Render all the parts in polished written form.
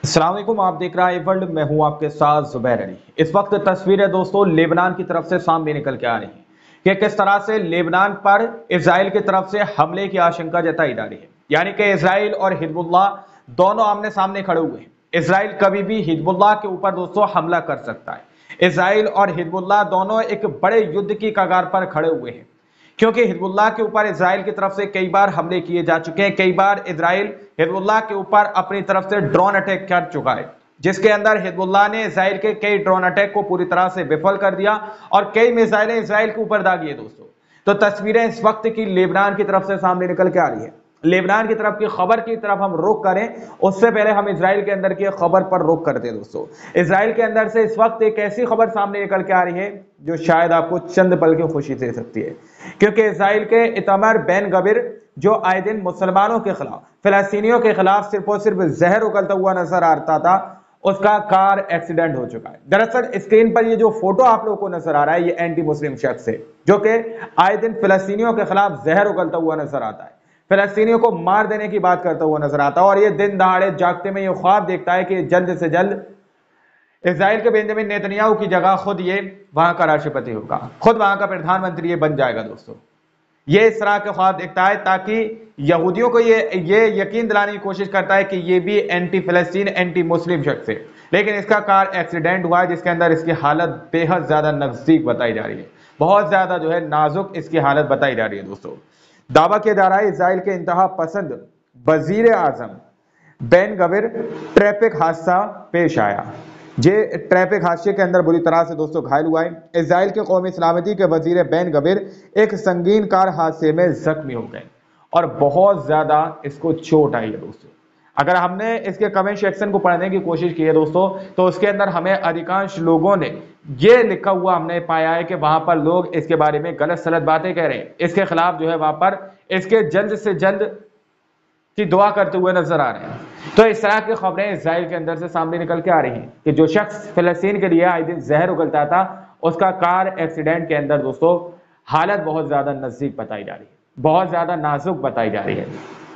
अस्सलाम वालेकुम, आप देख रहे हैं वर्ल्ड। मैं हूं आपके साथ जुबैर अली। इस वक्त तस्वीरें दोस्तों लेबनान की तरफ से सामने निकल के आ रही हैं कि किस तरह से लेबनान पर इजराइल की तरफ से हमले की आशंका जताई जा रही है। यानी कि इजराइल और हिजबुल्लाह दोनों आमने सामने खड़े हुए हैं। इजराइल कभी भी हिजबुल्लाह के ऊपर दोस्तों हमला कर सकता है। इजराइल और हिजबुल्लाह दोनों एक बड़े युद्ध की कगार पर खड़े हुए हैं, क्योंकि हिजबुल्लाह के ऊपर इजराइल की तरफ से कई बार हमले किए जा चुके हैं। कई बार इजराइल हिजबुल्लाह के ऊपर अपनी तरफ से ड्रोन अटैक कर चुका है, जिसके अंदर हिजबुल्लाह ने इजराइल के कई ड्रोन अटैक को पूरी तरह से विफल कर दिया और कई मिसाइलें इजराइल के ऊपर दागी है दोस्तों। तो तस्वीरें इस वक्त की लेबनान की तरफ से सामने निकल के आ रही है। लेबनान की तरफ की खबर की तरफ हम रुख करें उससे पहले हम इजराइल के अंदर की खबर पर रुख करते हैं दोस्तों। इजराइल के अंदर से इस वक्त एक ऐसी खबर सामने निकल के आ रही है जो शायद आपको चंद पल की खुशी दे सकती है, क्योंकि इजराइल के इतमार बेन गविर जो आए दिन मुसलमानों के खिलाफ, फिलिस्तीनियों के खिलाफ सिर्फ और सिर्फ जहर उगलता हुआ नजर आता था, उसका कार एक्सीडेंट हो चुका है। दरअसल स्क्रीन पर ये जो फोटो आप लोगों को नजर आ रहा है, ये एंटी मुस्लिम शख्स है जो कि आए दिन फिलिस्तीनियों के खिलाफ जहर उगलता हुआ नजर आता है, फिलिस्तीनियों को मार देने की बात करता हुआ नजर आता है। और ये दिन दहाड़े जागते में ये ख्वाब देखता है कि जल्द से जल्द इजराइल के बेंजामिन नेतन्याहू की जगह खुद ये वहां का राष्ट्रपति होगा, खुद वहां का प्रधानमंत्री ये बन जाएगा दोस्तों। ये इस तरह के ख्वाब देखता है ताकि यहूदियों को ये यकीन दिलाने की कोशिश करता है कि ये भी एंटी फिलिस्तीन एंटी मुस्लिम शख्स है। लेकिन इसका कार एक्सीडेंट हुआ है जिसके अंदर इसकी हालत बेहद ज्यादा नजदीक बताई जा रही है, बहुत ज्यादा जो है नाजुक इसकी हालत बताई जा रही है दोस्तों। दावा किया जा रहा है इजराइल के इंतहा पसंद वजीर आजम बेन गविर ट्रैफिक हादसा पेश आया। ये ट्रैफिक हादसे के अंदर बुरी तरह से दोस्तों घायल हुआ है। इजराइल के कौमी सलामती के वजीर बेन गविर एक संगीन कार हादसे में जख्मी हो गए और बहुत ज्यादा इसको चोट आई है दोस्तों। अगर हमने इसके कमेंट सेक्शन को पढ़ने की कोशिश की है दोस्तों, तो उसके अंदर हमें अधिकांश लोगों ने ये लिखा हुआ हमने पाया है कि वहां पर लोग इसके बारे में गलत सलत बातें कह रहे हैं, इसके खिलाफ जो है वहां पर इसके जल्द से जल्द की दुआ करते हुए नजर आ रहे हैं। तो इस तरह की खबरें इजराइल के अंदर से सामने निकल के आ रही हैं कि जो शख्स फिलिस्तीन के लिए आए दिन जहर उगलता था, उसका कार एक्सीडेंट के अंदर दोस्तों हालत बहुत ज्यादा नजदीक बताई जा रही है, बहुत ज्यादा नाजुक बताई जा रही है।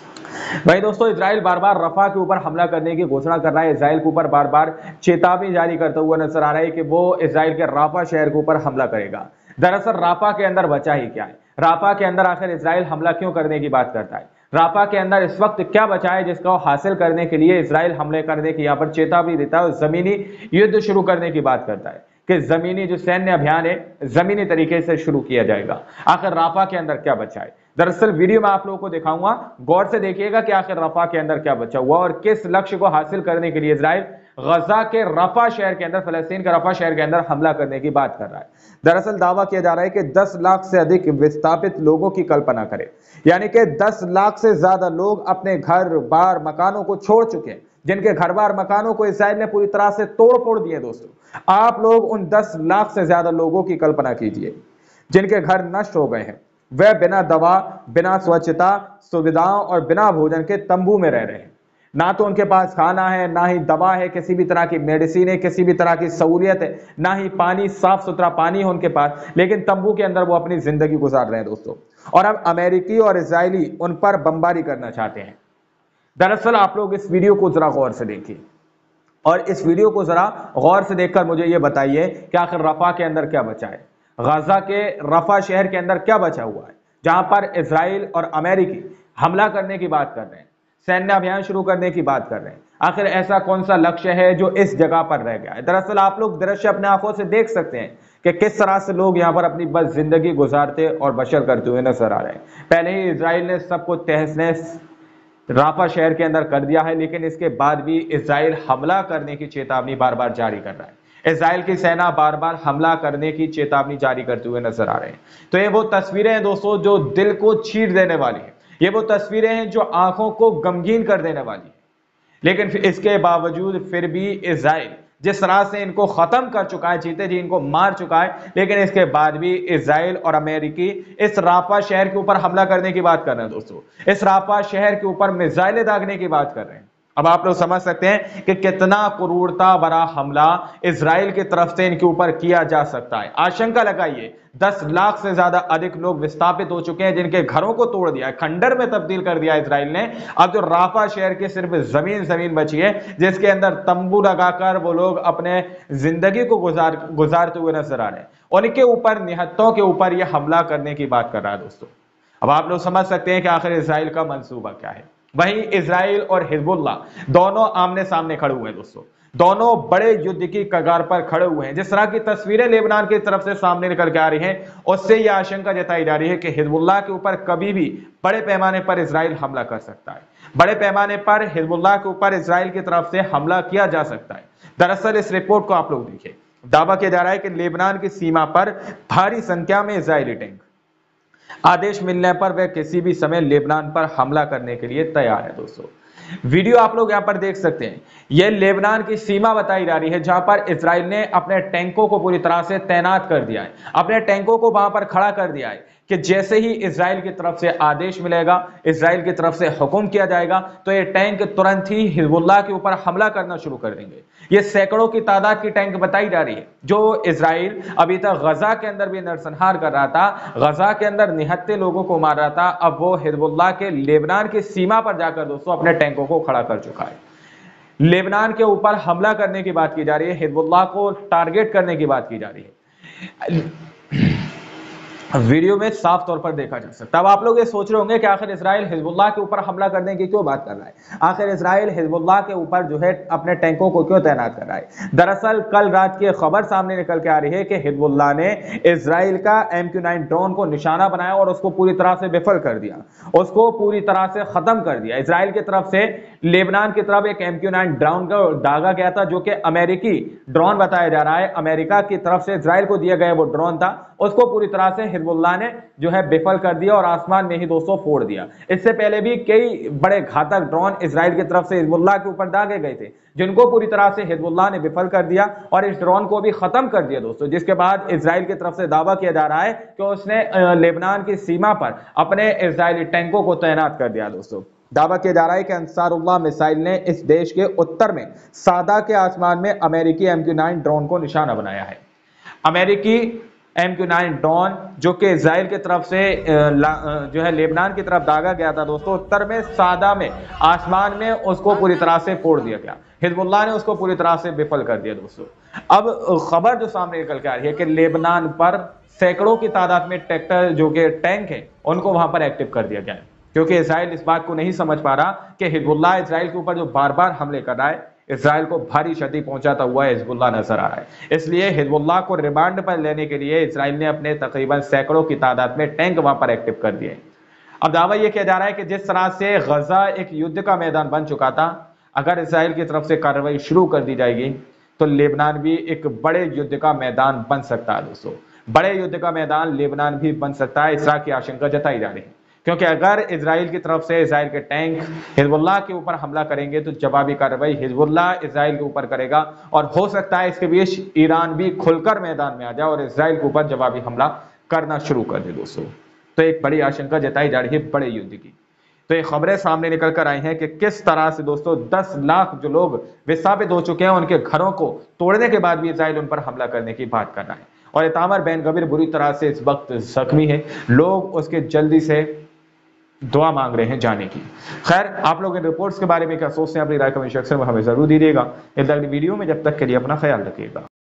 भाई दोस्तों, इजराइल बार बार रफा के ऊपर हमला करने की घोषणा कर रहा है, इजराइल के ऊपर बार बार चेतावनी जारी करता हुआ नजर आ रहा है कि वो इजराइल के राफा शहर के ऊपर हमला करेगा। दरअसल राफा के अंदर बचा ही क्या है, राफा के अंदर आखिर इजराइल हमला क्यों करने की बात करता है, राफा के अंदर इस वक्त क्या बचा है जिसको हासिल करने के लिए इजराइल हमले करने की यहाँ पर चेतावनी देता है और जमीनी युद्ध शुरू करने की बात करता है कि जमीनी जो सैन्य अभियान है जमीनी तरीके से शुरू किया जाएगा। आखिर राफा के अंदर क्या बचा है, दरअसल वीडियो में आप लोगों को दिखाऊंगा, गौर से देखिएगा कि आखिर रफा के अंदर क्या बचा हुआ और किस लक्ष्य को हासिल करने के लिए इजराइल गजा के रफा शहर के अंदर, फिलिस्तीन के रफा शहर के अंदर हमला करने की बात कर रहा है। दरअसल दावा किया जा रहा है कि 10 लाख से अधिक विस्थापित लोगों की कल्पना करें, यानी कि 10 लाख से ज्यादा लोग अपने घर बार मकानों को छोड़ चुके हैं, जिनके घर बार मकानों को इजराइल ने पूरी तरह से तोड़ फोड़ दिए। दोस्तों, आप लोग उन 10 लाख से ज्यादा लोगों की कल्पना कीजिए जिनके घर नष्ट हो गए हैं, वह बिना दवा, बिना स्वच्छता सुविधाओं और बिना भोजन के तंबू में रह रहे हैं। ना तो उनके पास खाना है, ना ही दवा है, किसी भी तरह की मेडिसिन है, किसी भी तरह की सहूलियत है, ना ही पानी, साफ सुथरा पानी है उनके पास, लेकिन तंबू के अंदर वो अपनी जिंदगी गुजार रहे हैं दोस्तों। और अब अमेरिकी और इजरायली उन पर बमबारी करना चाहते हैं। दरअसल आप लोग इस वीडियो को जरा गौर से देखिए और इस वीडियो को जरा गौर से देखकर मुझे ये बताइए कि आखिर रफा के अंदर क्या बचा है, गाजा के रफा शहर के अंदर क्या बचा हुआ है जहां पर इजराइल और अमेरिकी हमला करने की बात कर रहे हैं, सैन्य अभियान शुरू करने की बात कर रहे हैं। आखिर ऐसा कौन सा लक्ष्य है जो इस जगह पर रह गया है। दरअसल आप लोग दृश्य अपने आंखों से देख सकते हैं कि किस तरह से लोग यहां पर अपनी बस जिंदगी गुजारते और बशर करते हुए नजर आ रहे हैं। पहले ही इजराइल ने सबको तहस नहस राफा शहर के अंदर कर दिया है, लेकिन इसके बाद भी इजराइल हमला करने की चेतावनी बार बार जारी कर रहा है। इजराइल की सेना बार बार हमला करने की चेतावनी जारी करते हुए नजर आ रहे हैं। तो ये वो तस्वीरें हैं दोस्तों जो दिल को चीर देने वाली है, ये वो तस्वीरें हैं जो आंखों को गमगीन कर देने वाली है। लेकिन इसके बावजूद फिर भी इजराइल जिस तरह से इनको खत्म कर चुका है, जीते जी इनको मार चुका है, लेकिन इसके बाद भी इजराइल और अमेरिकी इस राफा शहर के ऊपर हमला करने की बात कर रहे हैं दोस्तों। इस राफा शहर के ऊपर मिसाइलें दागने की बात कर रहे हैं। अब आप लोग समझ सकते हैं कि कितना क्रूरता भरा हमला इजराइल की तरफ से इनके ऊपर किया जा सकता है। आशंका लगाइए 10 लाख से ज्यादा अधिक लोग विस्थापित हो चुके हैं, जिनके घरों को तोड़ दिया है, खंडर में तब्दील कर दिया इजराइल ने। अब जो राफा शहर की सिर्फ जमीन बची है, जिसके अंदर तंबू लगाकर वो लोग अपने जिंदगी को गुजारते हुए नजर आ रहे हैं, उनके ऊपर, निहत्तों के ऊपर यह हमला करने की बात कर रहा है दोस्तों। अब आप लोग समझ सकते हैं कि आखिर इजराइल का मंसूबा क्या है। वहीं इजराइल और हिजबुल्लाह दोनों आमने सामने खड़े हुए हैं दोस्तों, दोनों बड़े युद्ध की कगार पर खड़े हुए हैं। जिस तरह की तस्वीरें लेबनान की तरफ से सामने निकल के आ रही हैं, उससे यह आशंका जताई जा रही है कि हिजबुल्लाह के ऊपर कभी भी बड़े पैमाने पर इजराइल हमला कर सकता है। बड़े पैमाने पर हिजबुल्लाह के ऊपर इजराइल की तरफ से हमला किया जा सकता है। दरअसल इस रिपोर्ट को आप लोग देखिए, दावा किया जा रहा है कि लेबनान की सीमा पर भारी संख्या में इजरायली टैंक आदेश मिलने पर वह किसी भी समय लेबनान पर हमला करने के लिए तैयार है। दोस्तों वीडियो आप लोग यहां पर देख सकते हैं, यह लेबनान की सीमा बताई जा रही है, जहां पर इजराइल ने अपने टैंकों को पूरी तरह से तैनात कर दिया है, अपने टैंकों को वहां पर खड़ा कर दिया है कि जैसे ही इजराइल की तरफ से आदेश मिलेगा, इजराइल की तरफ से हुक्म किया जाएगा, तो ये टैंक तुरंत ही हिजबुल्लाह के ऊपर हमला करना शुरू कर देंगे। ये सैकड़ों की तादाद की टैंक बताई जा रही है, जो इजराइल अभी तक गजा के अंदर भी नरसंहार कर रहा था, गजा के अंदर निहत्ते लोगों को मार रहा था, अब वो हिजबुल्लाह के लेबनान की सीमा पर जाकर दोस्तों अपने टैंकों को खड़ा कर चुका है। लेबनान के ऊपर हमला करने की बात की जा रही है, हिजबुल्लाह को टारगेट करने की बात की जा रही है। वीडियो में साफ तौर पर देखा जा सकता है। अब आप लोग ये सोच रहे होंगे कि आखिर इजराइल हिजबुल्लाह के ऊपर हमला करने की क्यों बात कर रहा है, आखिर इजराइल हिजबुल्लाह के ऊपर जो है अपने टैंकों को क्यों तैनात कर रहा है। दरअसल कल रात की खबर सामने निकल के आ रही है कि हिजबुल्लाह ने इजराइल का MQ-9 ड्रोन को निशाना बनाया और उसको पूरी तरह से विफल कर दिया, उसको पूरी तरह से खत्म कर दिया। इजराइल की तरफ से लेबनान की तरफ एक MQ-9 ड्रोन को दागा गया था, जो कि अमेरिकी ड्रोन बताया जा रहा है, अमेरिका की तरफ से इजराइल को दिया गया वो ड्रोन था, उसको पूरी तरह से हिजबुल्लाह ने जो है विफल कर दिया और आसमान में ही दोस्तों फोड़ दिया। इससे पहले भी कई बड़े घातक ड्रोन इजराइल की तरफ से हिजबुल्लाह के ऊपर दागे गए थे, जिनको पूरी तरह से हिजबुल्लाह ने विफल कर दिया और इस ड्रोन को भी खत्म कर दिया दोस्तों। जिसके बाद इजराइल की तरफ से दावा किया जा रहा है कि उसने लेबनान की सीमा पर अपने इजरायली टैंकों को तैनात कर दिया। दोस्तों दावा किया जा रहा है कि अंसारुल्लाह मिसाइल ने इस देश के उत्तर में सादा के आसमान में अमेरिकी MQ-9 ड्रोन को निशाना बनाया है। अमेरिकी MQ-9 ड्रोन जो कि इजराइल की तरफ से जो है लेबनान की तरफ दागा गया था दोस्तों, उत्तर में सादा में आसमान में उसको पूरी तरह से फोड़ दिया गया, हिजबुल्लाह ने उसको पूरी तरह से विफल कर दिया। दोस्तों अब खबर जो सामने निकल के आ रही है कि लेबनान पर सैकड़ों की तादाद में ट्रैक्टर जो कि टैंक है उनको वहां पर एक्टिव कर दिया गया है, क्योंकि इजराइल इस बात को नहीं समझ पा रहा कि हिजबुल्लाह इजराइल के ऊपर जो बार बार हमले कर रहा है, इजराइल को भारी क्षति पहुंचाता हुआ हिजबुल्लाह नजर आ रहा है। इसलिए हिजबुल्लाह को रिमांड पर लेने के लिए इजराइल ने अपने तकरीबन सैकड़ों की तादाद में टैंक वहां पर एक्टिव कर दिए। अब दावा यह किया जा रहा है कि जिस तरह से गजा एक युद्ध का मैदान बन चुका था, अगर इजराइल की तरफ से कार्रवाई शुरू कर दी जाएगी तो लेबनान भी एक बड़े युद्ध का मैदान बन सकता है। दोस्तों बड़े युद्ध का मैदान लेबनान भी बन सकता है, इस तरह की आशंका जताई जा रही है, क्योंकि अगर इजराइल की तरफ से इजराइल के टैंक हिजबुल्लाह के ऊपर हमला करेंगे तो जवाबी कार्रवाई हिजबुल्लाह इजराइल के ऊपर करेगा, और हो सकता है इसके बीच ईरान भी खुलकर मैदान में आ जाए और इजराइल के ऊपर जवाबी हमला करना शुरू कर दे। दोस्तों तो एक बड़ी आशंका जताई जा रही है बड़े युद्ध की। तो ये खबरें सामने निकल कर आई हैं कि किस तरह से दोस्तों 10 लाख जो लोग विस्थापित हो चुके हैं, उनके घरों को तोड़ने के बाद भी इजराइल उन पर हमला करने की बात कर रहा है, और इतामर बेन गवीर बुरी तरह से इस वक्त जख्मी है, लोग उसके जल्दी से दुआ मांग रहे हैं जाने की। खैर आप लोग इन रिपोर्ट्स के बारे में क्या सोचते हैं, अपनी राय कमेंट सेक्शन में हमें जरूर दीजिएगा। इस अगली वीडियो में जब तक के लिए अपना ख्याल रखिएगा।